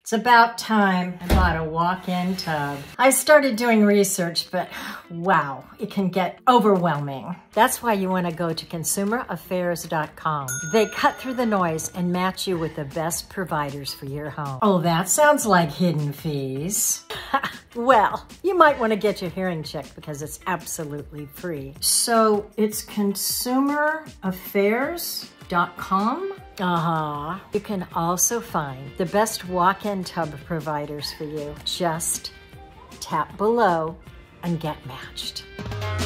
It's about time I bought a walk-in tub. I started doing research, but wow, it can get overwhelming. That's why you want to go to consumeraffairs.com. They cut through the noise and match you with the best providers for your home. Oh, that sounds like hidden fees. Well, you might want to get your hearing checked because it's absolutely free. So it's consumeraffairs.com? Uh-huh. You can also find the best walk-in tub providers for you. Just tap below and get matched.